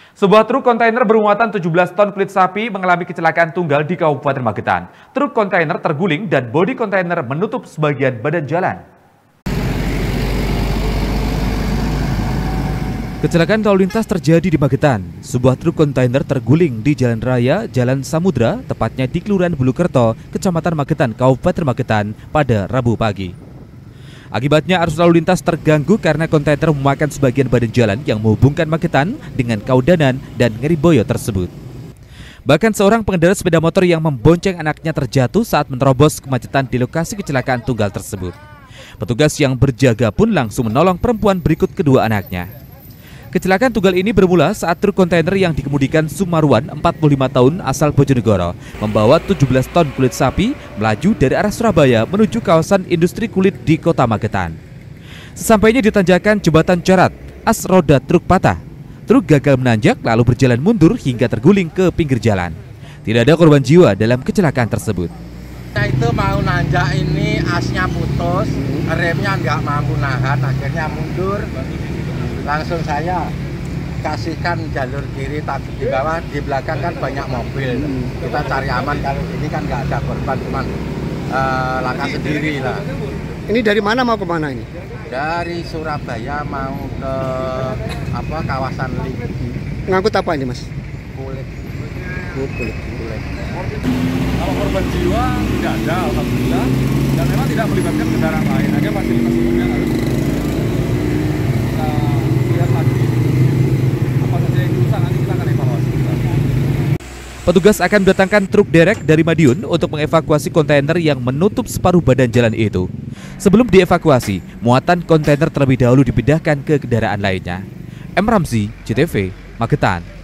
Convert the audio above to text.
Sebuah truk kontainer bermuatan 17 ton kulit sapi mengalami kecelakaan tunggal di Kabupaten Magetan. Truk kontainer terguling dan bodi kontainer menutup sebagian badan jalan. Kecelakaan lalu lintas terjadi di Magetan. Sebuah truk kontainer terguling di Jalan Raya Jalan Samudra, tepatnya di Kelurahan Bulukerto, Kecamatan Magetan, Kabupaten Magetan pada Rabu pagi. Akibatnya arus lalu lintas terganggu karena kontainer memakan sebagian badan jalan yang menghubungkan Magetan dengan Kaudanan dan Ngeriboyo tersebut. Bahkan seorang pengendara sepeda motor yang membonceng anaknya terjatuh saat menerobos kemacetan di lokasi kecelakaan tunggal tersebut. Petugas yang berjaga pun langsung menolong perempuan berikut kedua anaknya. Kecelakaan tunggal ini bermula saat truk kontainer yang dikemudikan Sumarwan, 45 tahun asal Bojonegoro, membawa 17 ton kulit sapi melaju dari arah Surabaya menuju kawasan industri kulit di Kota Magetan. Sesampainya di tanjakan Jembatan Corat, as roda truk patah. Truk gagal menanjak lalu berjalan mundur hingga terguling ke pinggir jalan. Tidak ada korban jiwa dalam kecelakaan tersebut. Itu mau nanjak ini asnya putus, remnya nggak mampu nahan, akhirnya mundur. Langsung saya kasihkan jalur kiri, tapi di bawah, di belakang kan banyak mobil. Kita cari aman, kalau ini kan nggak ada korban, cuman laka sendiri lah. Ini dari mana mau kemana ini? Dari Surabaya mau ke kawasan Link. Ngangkut apa ini, Mas? Kulit. Kulit. Kalau korban jiwa tidak ada, alhamdulillah, dan memang tidak melibatkan kendaraan lain. Hanya fasilitas umumnya harus kita lihat lagi apa saja yang rusak, nanti kita akan evaluasi. Petugas akan mendatangkan truk derek dari Madiun untuk mengevakuasi kontainer yang menutup separuh badan jalan itu. Sebelum dievakuasi, muatan kontainer terlebih dahulu dipindahkan ke kendaraan lainnya. M. Ramzi, JTV, Magetan.